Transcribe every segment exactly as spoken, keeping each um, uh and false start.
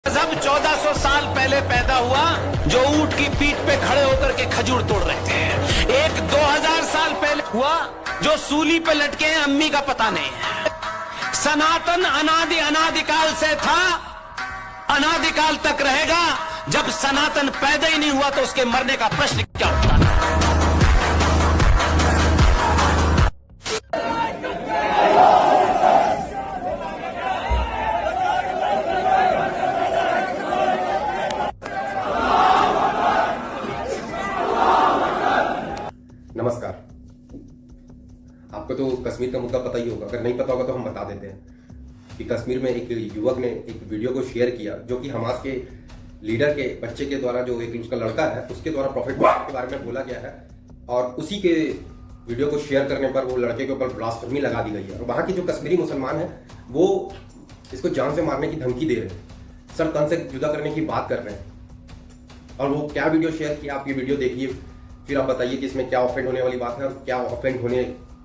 मजहब चौदह सौ साल पहले पैदा हुआ जो ऊंट की पीठ पे खड़े होकर के खजूर तोड़ रहे थे। एक दो हजार साल पहले हुआ जो सूली पे लटके हैं, अम्मी का पता नहीं है। सनातन अनादि अनादिकाल से था, अनादिकाल तक रहेगा। जब सनातन पैदा ही नहीं हुआ तो उसके मरने का प्रश्न क्या उठता है? नमस्कार। आपको तो कश्मीर का मुद्दा पता ही होगा, अगर नहीं पता होगा तो हम बता देते हैं कि कश्मीर में एक युवक ने एक वीडियो को शेयर किया जो कि हमास के लीडर के बच्चे के द्वारा, जो एक उसका लड़का है, उसके द्वारा प्रॉफिट के बारे में बोला गया है। और उसी के वीडियो को शेयर करने पर वो लड़के के ऊपर ब्लास्फेमी लगा दी गई है। और वहाँ के जो कश्मीरी मुसलमान हैं वो इसको जान से मारने की धमकी दे रहे हैं, सर तन से जुदा करने की बात कर रहे हैं। और वो क्या वीडियो शेयर किया, आप ये वीडियो देखिए, फिर आप बताइए कि इसमें क्या ऑफेंड होने वाली बात है और क्या ऑफेंड होने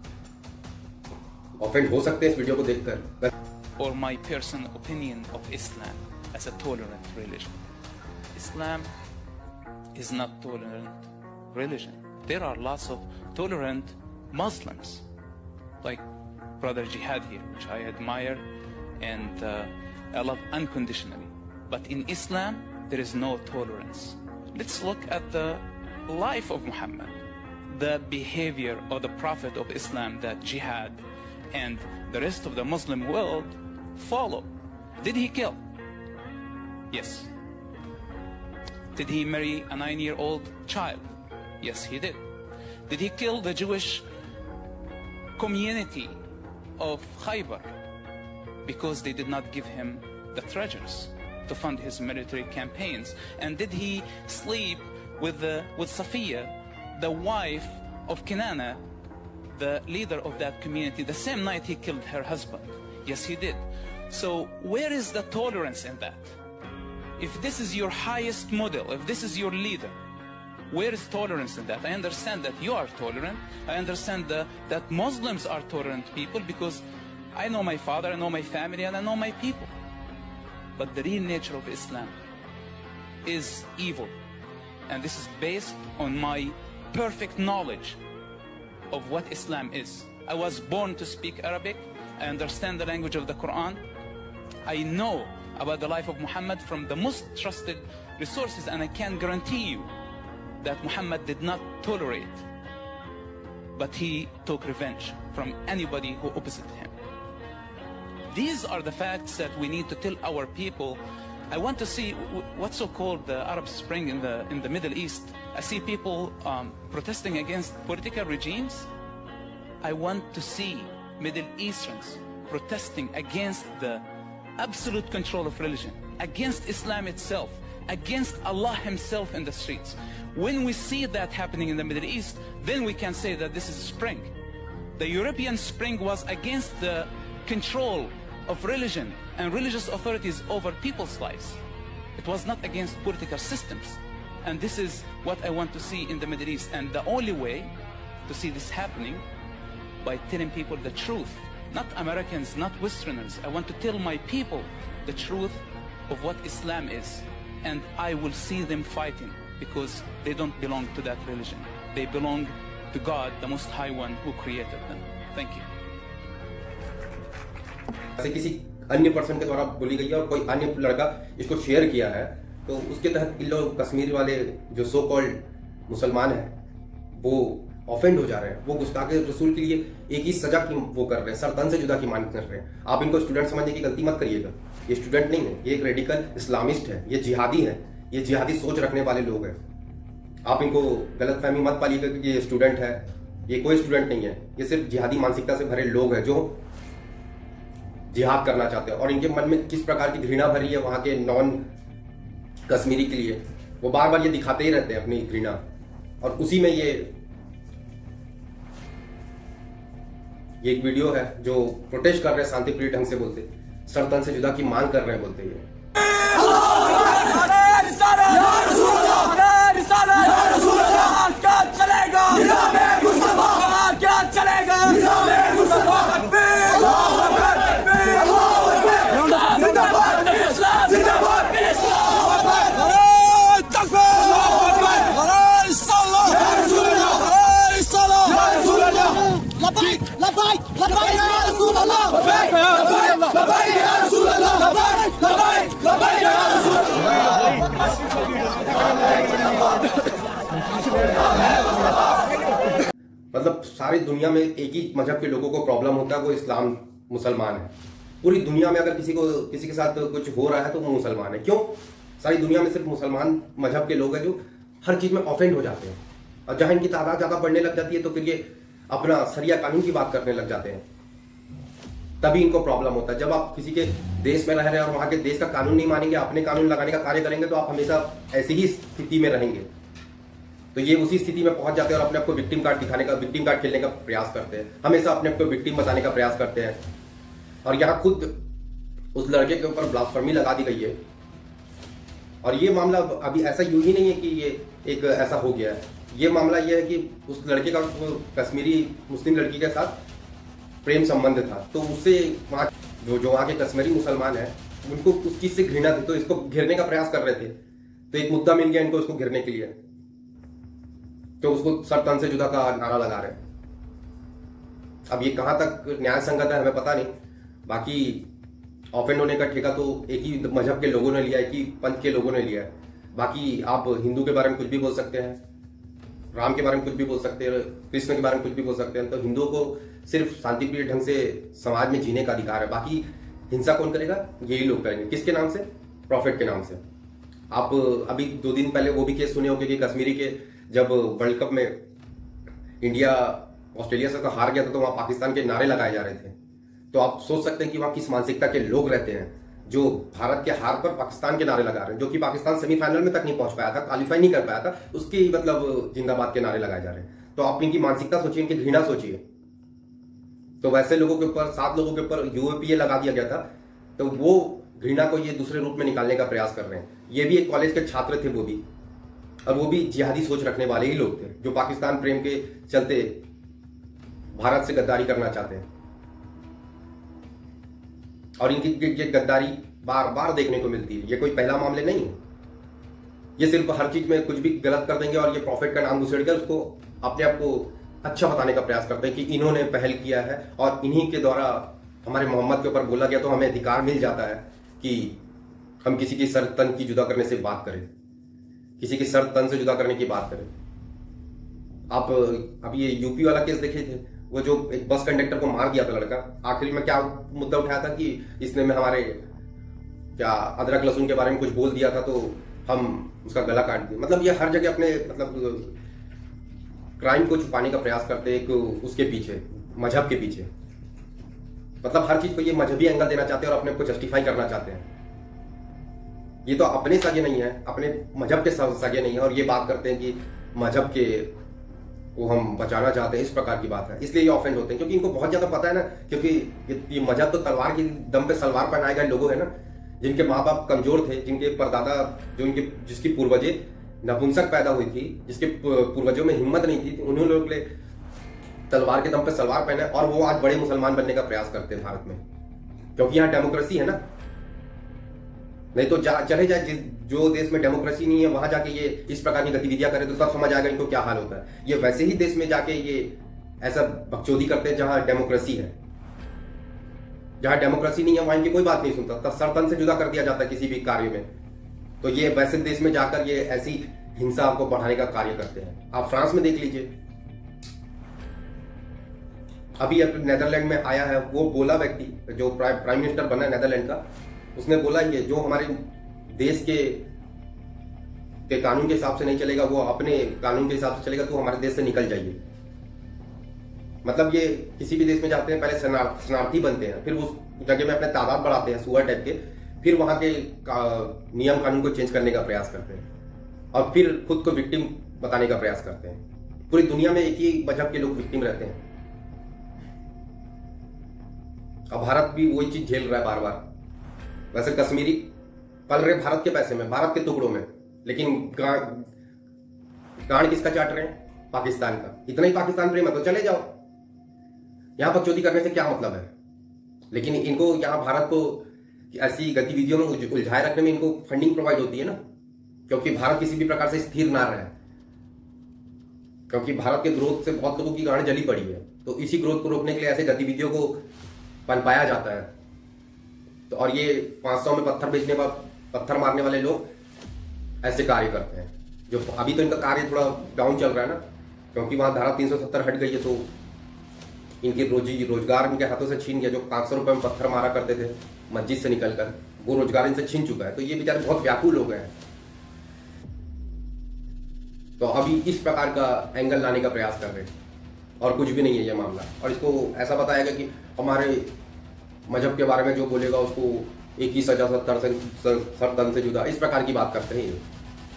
ऑफेंड हो सकते हैं इस वीडियो को देखकर। Or my personal opinion of Islam as a tolerant religion. Islam is not tolerant religion. There are lots of tolerant Muslims, like Brother Jihad here, which I admire and uh, I love unconditionally. But in Islam, there is no tolerance. Let's look at the life of Muhammad, the behavior of the Prophet of Islam that Jihad and the rest of the Muslim world follow. Did he kill? Yes. Did he marry a nine-year-old child? Yes, he did. Did he kill the Jewish community of Khaybar because they did not give him the treasures to fund his military campaigns? And did he sleep with the with Safiya, the wife of Kinana, the leader of that community, the same night he killed her husband? Yes, he did. So where is the tolerance in that? If this is your highest model, if this is your leader, where is tolerance in that? I understand that you are tolerant. I understand the, that Muslims are tolerant people because I know my father, I know my family, and I know my people. But the real nature of Islam is evil. And this is based on my perfect knowledge of what Islam is. I was born to speak Arabic. I understand the language of the Quran. I know about the life of Muhammad from the most trusted resources, and I can guarantee you that Muhammad did not tolerate, but he took revenge from anybody who opposed him. These are the facts that we need to tell our people. I want to see what's so-called the Arab Spring in the in the Middle East. I see people um, protesting against political regimes. I want to see Middle Easterns protesting against the absolute control of religion, against Islam itself, against Allah Himself in the streets. When we see that happening in the Middle East, then we can say that this is a spring. The European Spring was against the control of religion and religious authorities over people's lives. It was not against political systems. And this is what I want to see in the Middle East. And the only way to see this happening, by telling people the truth. Not Americans, not Westerners. I want to tell my people the truth of what Islam is. And I will see them fighting because they don't belong to that religion. They belong to God, the Most High One who created them. Thank you. ऐसे किसी अन्य person के द्वारा बोली गई है और कोई अन्य लड़का इसको शेयर किया है, तो उसके तहत इन लोग कश्मीर वाले जो सो कॉल्ड मुसलमान हैं वो ऑफेंड हो जा रहे हैं। वो गुस्ताखे रसूल के लिए एक ही सजा की वो कर रहे हैं, सर तन से जुदा की मांग कर रहे हैं। आप इनको स्टूडेंट समझने की गलती मत करिएगा। ये स्टूडेंट नहीं है, ये एक रेडिकल इस्लामिस्ट है, ये जिहादी है, ये जिहादी सोच रखने वाले लोग हैं। आप इनको गलत फहमी मत पालिएगा कि ये स्टूडेंट है। ये कोई स्टूडेंट नहीं है, ये सिर्फ जिहादी मानसिकता से भरे लोग हैं जो जिहाद करना चाहते हैं। और इनके मन में किस प्रकार की घृणा भरी है वहां के नॉन कश्मीरी के लिए, वो बार बार ये दिखाते ही रहते हैं अपनी घृणा। और उसी में ये ये एक वीडियो है जो प्रोटेस्ट कर रहे हैं, शांतिप्रिय ढंग से बोलते, सर तन से जुदा की मांग कर रहे हैं बोलते हुए। जिंदाबाद सारी दुनिया में एक ही मजहब के लोगों को प्रॉब्लम होता है, वो इस्लाम मुसलमान है। पूरी दुनिया में अगर किसी को किसी के साथ कुछ हो रहा है तो वो मुसलमान है। क्यों? सारी दुनिया में सिर्फ मुसलमान मजहब के लोग हैं जो हर चीज में ऑफेंड हो जाते हैं, और जहां इनकी तादाद ज्यादा बढ़ने लग जाती है तो फिर ये अपना सरिया कानून की बात करने लग जाते हैं, तभी इनको प्रॉब्लम होता है। जब आप किसी के देश में रह रहे हैं और वहां के देश का कानून नहीं मानेंगे, अपने कानून लगाने का कार्य करेंगे, तो आप हमेशा ऐसी ही स्थिति में रहेंगे। तो ये उसी स्थिति में पहुंच जाते हैं और अपने आप को विक्टिम कार्ड दिखाने का, विक्टिम कार्ड खेलने का प्रयास करते हैं, हमेशा अपने आप को विक्टिम बताने का प्रयास करते हैं। और यहाँ खुद उस लड़के के ऊपर ब्लास्फेमी लगा दी गई है, और ये मामला अभी ऐसा यूं ही नहीं है कि ये एक ऐसा हो गया है। ये मामला ये है कि उस लड़के का कश्मीरी मुस्लिम लड़की के साथ प्रेम संबंध था, तो उससे वहाँ जो जो वहाँ के कश्मीरी मुसलमान हैं उनको उस चीज से घृणा थी, तो इसको घेरने का प्रयास कर रहे थे। तो एक मुद्दा मिल गया इनको इसको घेरने के लिए, तो उसको सर तन से जुदा का नारा लगा रहे हैं। अब ये कहां तक न्याय संगत है हमें पता नहीं, बाकी ऑफेंड होने का ठेका तो एक ही मजहब के लोगों ने लिया, एक ही पंथ के लोगों ने लिया है। बाकी आप हिंदू के बारे में कुछ भी बोल सकते हैं, राम के बारे में कुछ भी बोल सकते हैं, कृष्ण के बारे में कुछ भी बोल सकते हैं। तो हिंदुओं को सिर्फ शांतिप्रिय ढंग से समाज में जीने का अधिकार है, बाकी हिंसा कौन करेगा? यही लोग करेंगे। किसके नाम से? प्रॉफिट के नाम से। आप अभी दो दिन पहले वो भी केस सुने होंगे कि कश्मीरी के जब वर्ल्ड कप में इंडिया ऑस्ट्रेलिया से तो हार गया था, तो वहां पाकिस्तान के नारे लगाए जा रहे थे। तो आप सोच सकते हैं कि वहां किस मानसिकता के लोग रहते हैं जो भारत के हार पर पाकिस्तान के नारे लगा रहे हैं, जो कि पाकिस्तान सेमीफाइनल में तक नहीं पहुंच पाया था, क्वालिफाई नहीं कर पाया था, उसकी मतलब जिंदाबाद के नारे लगाए जा रहे हैं। तो आप इनकी मानसिकता सोचिए, इनकी घृणा सोचिए। तो वैसे लोगों के ऊपर, सात लोगों के ऊपर यूएपीए लगा दिया गया था, तो वो घृणा को ये दूसरे रूप में निकालने का प्रयास कर रहे हैं। ये भी एक कॉलेज के छात्र थे वो भी, और वो भी जिहादी सोच रखने वाले ही लोग थे जो पाकिस्तान प्रेम के चलते भारत से गद्दारी करना चाहते हैं। और इनकी ये गद्दारी बार बार देखने को मिलती है, ये कोई पहला मामले नहीं है। ये सिर्फ हर चीज में कुछ भी गलत कर देंगे और ये प्रॉफिट का नाम घुसेड़ कर उसको अपने आप को अच्छा बताने का प्रयास करते हैं कि इन्होंने पहल किया है और इन्हीं के द्वारा हमारे मोहम्मद के ऊपर बोला गया, तो हमें अधिकार मिल जाता है कि हम किसी की सर तन की जुदा करने से बात करें, किसी की सर तन से जुदा करने की बात करें। आप अभी ये यूपी वाला केस देखे थे, वो जो एक बस कंडक्टर को मार दिया था लड़का, आखिर में क्या मुद्दा उठाया था कि इसने में हमारे क्या अदरक लहसुन के बारे में कुछ बोल दिया था, तो हम उसका गला काट दिया। मतलब ये हर जगह अपने मतलब क्राइम को छुपाने का प्रयास करते हैं, एक उसके पीछे, मजहब के पीछे। मतलब हर चीज को ये मजहबी एंगल देना चाहते हैं और अपने को जस्टिफाई करना चाहते हैं। ये तो अपने सगे नहीं है, अपने मजहब के सगे नहीं है, और ये बात करते हैं कि मजहब के को हम बचाना चाहते हैं, इस प्रकार की बात है। इसलिए ये ऑफेंड होते हैं, क्योंकि इनको बहुत ज्यादा पता है ना, क्योंकि ये, ये मजहब तो तलवार की दम पे सलवार पहनाए गए लोगों है ना, जिनके माँ बाप कमजोर थे, जिनके परदादा जो उनके जिसकी पूर्वजे नपुंसक पैदा हुई थी, जिसके पूर्वजों में हिम्मत नहीं थी, उन्होंने लोग ले तलवार के दम पे सलवार पहने, और वो आज बड़े मुसलमान बनने का प्रयास करते हैं भारत में, क्योंकि यहाँ डेमोक्रेसी है ना। नहीं तो चले जाए जो देश में डेमोक्रेसी नहीं है वहां जाके ये इस प्रकार की गतिविधियां करें, तो तब समझ आएगा इनको क्या हाल होता है। ये वैसे ही देश में जाके ये ऐसा बकचोदी करते हैं जहां डेमोक्रेसी है। जहां डेमोक्रेसी नहीं है वहां इनकी कोई बात नहीं सुनता, तब सरतन से जुदा कर दिया जाता है किसी भी कार्य में। तो ये वैसे देश में जाकर ये ऐसी हिंसा को बढ़ाने का कार्य करते हैं। आप फ्रांस में देख लीजिए, अभी नेदरलैंड में आया है वो बोला व्यक्ति जो प्राइम मिनिस्टर बना है नेदरलैंड का, उसने बोला ये जो हमारे देश के के कानून के हिसाब से नहीं चलेगा, वो अपने कानून के हिसाब से चलेगा, तो हमारे देश से निकल जाइए। मतलब ये किसी भी देश में जाते हैं, पहले शरणार्थी बनते हैं, फिर उस जगह में अपने तादाद बढ़ाते हैं सुअर टाइप के, फिर वहां के का, नियम कानून को चेंज करने का प्रयास करते हैं, और फिर खुद को विक्टिम बताने का प्रयास करते हैं। पूरी दुनिया में एक ही मजहब के लोग विक्टिम रहते हैं, अब भारत भी वही चीज झेल रहा है बार बार। वैसे कश्मीरी पल रहे भारत के पैसे में, भारत के टुकड़ों में, लेकिन गांड किसका चाट रहे हैं? पाकिस्तान का। इतना ही पाकिस्तान प्रेम है तो चले जाओ, यहां बकचोदी करने से क्या मतलब है। लेकिन इनको यहां भारत को ऐसी गतिविधियों में उलझाए रखने में इनको फंडिंग प्रोवाइड होती है ना, क्योंकि भारत किसी भी प्रकार से स्थिर ना रहे, क्योंकि भारत के ग्रोथ से बहुत लोगों की गांड जली पड़ी है। तो इसी ग्रोथ को रोकने के लिए ऐसे गतिविधियों को पनपाया जाता है। तो और ये पांच सौ में पत्थर बेचने वाले, पत्थर मारने वाले लोग ऐसे कार्य करते हैं। जो अभी तो इनका कार्य थोड़ा डाउन चल रहा है ना, क्योंकि वहां धारा तीन सौ सत्तर हट गई है, तो इनकी रोजी रोजगार इनके हाथों से छीन गया। जो पाँच सौ रुपए में पत्थर मारा करते थे मस्जिद से निकलकर, वो रोजगार इनसे छीन चुका है। तो ये बेचारे बहुत व्याकुल हो गए हैं। तो अभी इस प्रकार का एंगल लाने का प्रयास कर रहे हैं और कुछ भी नहीं है ये मामला। और इसको ऐसा बताएगा कि हमारे मजहब के बारे में जो बोलेगा उसको एक ही सजा सत्तर से सर तन से जुदा, इस प्रकार की बात करते हैं ये।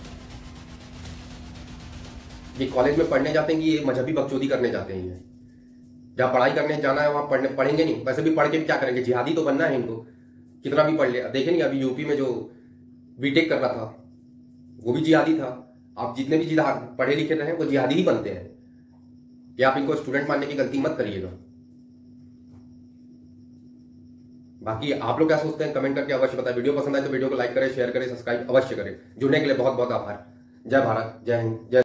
ये कॉलेज में पढ़ने जाते हैं कि ये मजहबी बकचोदी करने जाते हैं। ये जहाँ पढ़ाई करने जाना है वहां पढ़ने पढ़ेंगे नहीं, वैसे भी पढ़ के भी क्या करेंगे, जिहादी तो बनना है इनको, कितना भी पढ़ लिया। देखे नहीं अभी यूपी में जो बीटेक कर रहा था वो भी जिहादी था। आप जितने भी जिहाद पढ़े लिखे रहे हैं वो जिहादी ही बनते हैं। कि आप इनको स्टूडेंट मानने की गलती मत करिएगा। बाकी आप लोग क्या सोचते हैं कमेंट करके अवश्य बताएं। वीडियो पसंद आए तो वीडियो को लाइक करें, शेयर करें, सब्सक्राइब अवश्य करें। जुड़ने के लिए बहुत बहुत आभार। जय भारत, जय हिंद, जय